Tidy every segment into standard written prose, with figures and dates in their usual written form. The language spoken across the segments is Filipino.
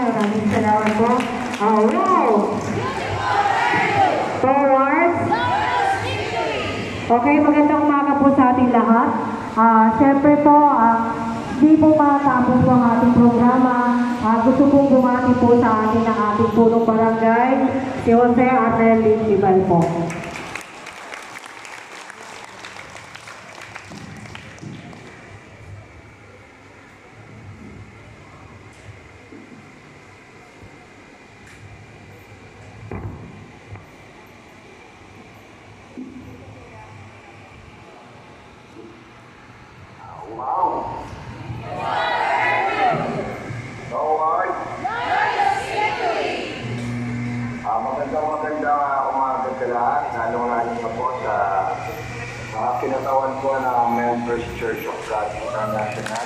Maraming salamat po. Wow! Forward. Okay, magandang umaga po sa ating lahat. Siyempre po, di po matapos po ang ating programa. Gusto pong bumati po sa atin ang ating punong barangay, si Jose Arnel Lindibal po. Wow! Lord! Magandang umaga sa lahat, lalong-lalo na po sa kinatawan ko ng Members Church of God International.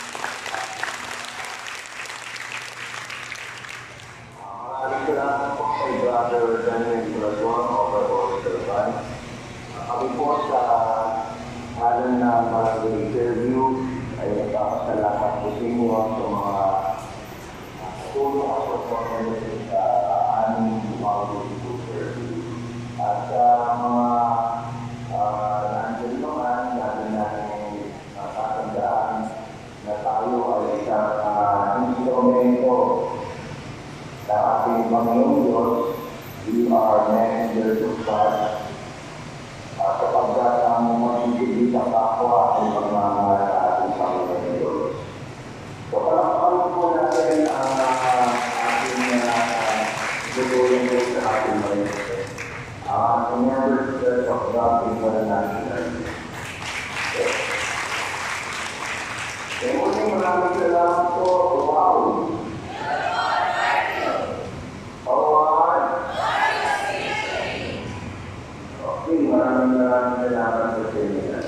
Maraming salamat po kay Brother Daniel Pulazuan, overall servant. Kami po sa alam na barangay interview ay nagkakasalamat po sa inyo sa mga tulong at support sa aming mga interview. At sa mga nandun naman, natin natin tatandaan na tayo ay isang instrumento sa ating Panginoong Diyos. We are messengers of God. At kapagkat ang masigit ang kapwa ay pagmamahal sa ating Panginoon Diyos. So, palakpakan po natin ang ating tutulong po sa ating Panginoon. Ang Members of God International. Kaya muling maraming salamat po. Wow! Okay, maraming salamat po sa inyo.